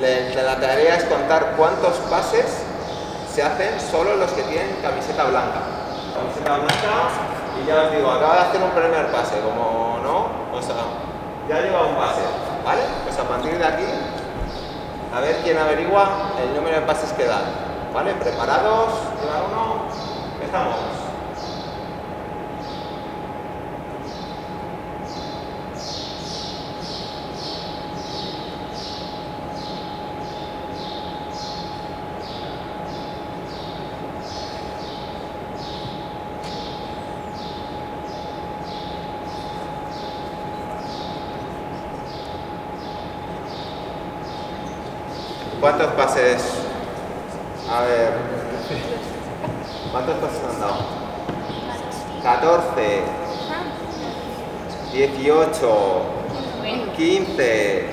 La tarea es contar cuántos pases se hacen solo los que tienen camiseta blanca. Camiseta blanca, y ya os digo, acaba de hacer un primer pase, como no, o sea, ya lleva un pase, ¿vale? Pues a partir de aquí, a ver quién averigua el número de pases que dan, ¿vale? ¿Preparados? ¿Lleva uno? Empezamos. ¿Cuántos pases? A ver. ¿Cuántos pases han dado? 14, 18, 15,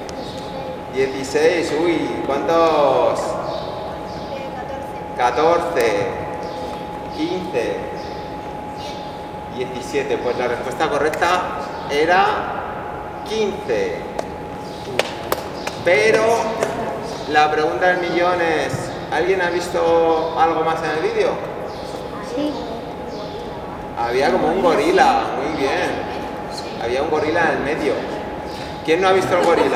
16, uy, ¿cuántos? 14, 15, 17. Pues la respuesta correcta era 15. Pero la pregunta del millón es, ¿alguien ha visto algo más en el vídeo? Sí. Había como un gorila, muy bien. Había un gorila en el medio. ¿Quién no ha visto el gorila?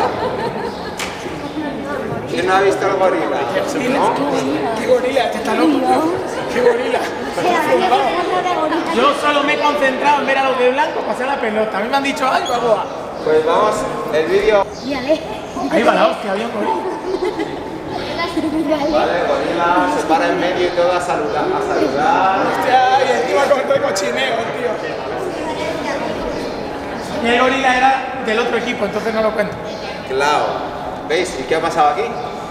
¿Quién no ha visto el gorila? ¿No? ¿Qué gorila? ¿Este está loco? ¿Qué gorila? Yo solo me he concentrado en ver a los de blanco pasar la pelota. A mí me han dicho, ¡ay, baboa! Pues vamos, el vídeo. Ahí va la hostia, había un gorila. Vale, el gorila se para en medio y todo a saludar. Hostia, y encima con todo el cochineo, tío. Y el gorila era del otro equipo, entonces no lo cuento. Claro. ¿Veis? ¿Y qué ha pasado aquí?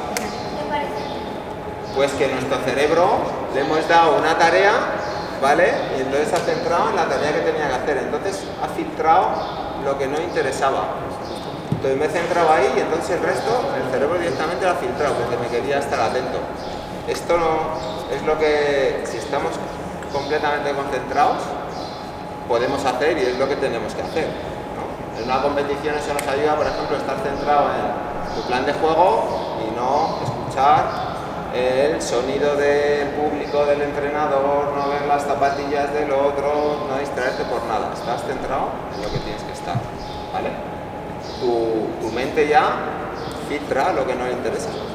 Pues que nuestro cerebro le hemos dado una tarea, ¿vale? Y entonces se ha centrado en la tarea que tenía que hacer. Entonces ha filtrado lo que no interesaba. Entonces me he centrado ahí y entonces el resto, el cerebro directamente lo ha filtrado porque me quería estar atento. Esto no es lo que, si estamos completamente concentrados, podemos hacer y es lo que tenemos que hacer, ¿no? En una competición eso nos ayuda, por ejemplo, a estar centrado en tu plan de juego y no escuchar el sonido del público, del entrenador, no ver las zapatillas del otro, no distraerte por nada. Estás centrado en lo que tienes que estar, ¿vale? Tu mente ya filtra lo que no le interesa.